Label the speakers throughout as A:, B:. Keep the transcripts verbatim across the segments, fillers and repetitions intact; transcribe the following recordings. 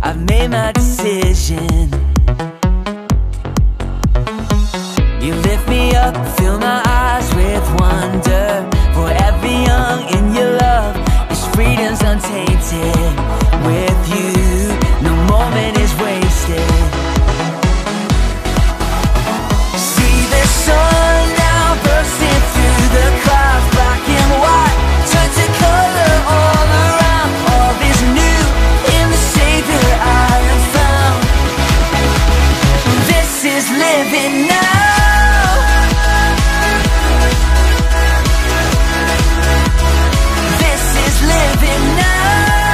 A: I've made my decision. You lift me up, fill my eyes with wonder. Forever young in your love, this freedom's untainted. With you, no moment is wasted. See the sun now bursting through the clouds. Black and white turn to color all around. All is new in the Savior I have found. This is living now. This is living now.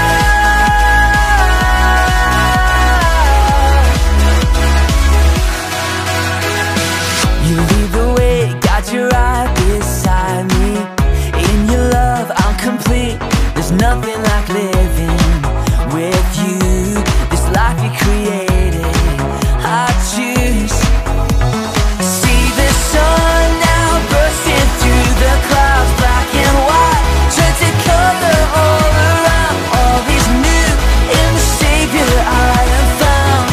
A: You lead the way, got your eye beside me. In your love I'm complete. There's nothing like living with you. This life you created, I choose. See the sun now bursting through the clouds. Black and white turn to color all around. All is new in the Savior I have found.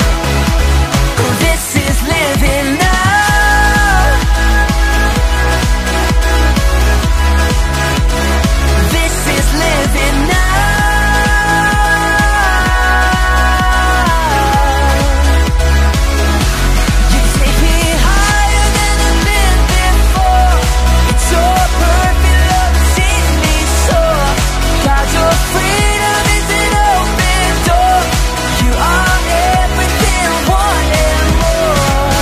A: This is living now. This is living now. You take me higher than I've been before. It's your perfect love that sees me soar. God, your freedom is an open door. You are everything, one and more.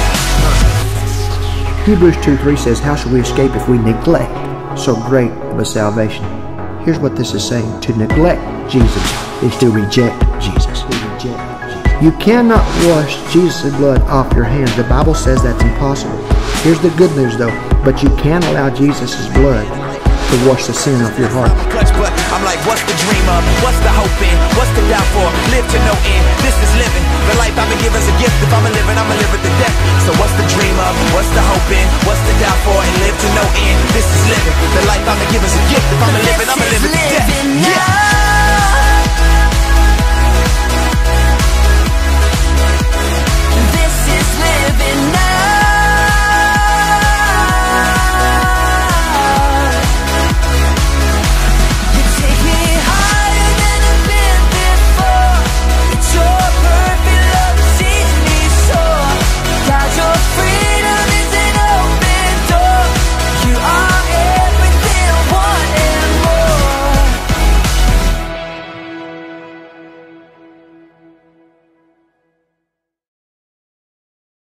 B: Hebrews two three says, how shall we escape if we neglect so great of a salvation? Here's what this is saying. To neglect Jesus is to reject Jesus. To reject Jesus. You cannot wash Jesus' blood off your hands. The Bible says that's impossible. Here's the good news though. But you can allow Jesus' blood to wash the sin off your heart.
C: Clutch, but I'm like, what's the dream of? What's the hope in? What's the doubt for? Live to no end. This is living. The life I've been given is a gift. If I'm a living, I'm a live at the death. So what's the dream of? What's the hope in? What's the doubt for? And live to no end. This is living. The life I've been given is a gift. If I'm a living, I'm a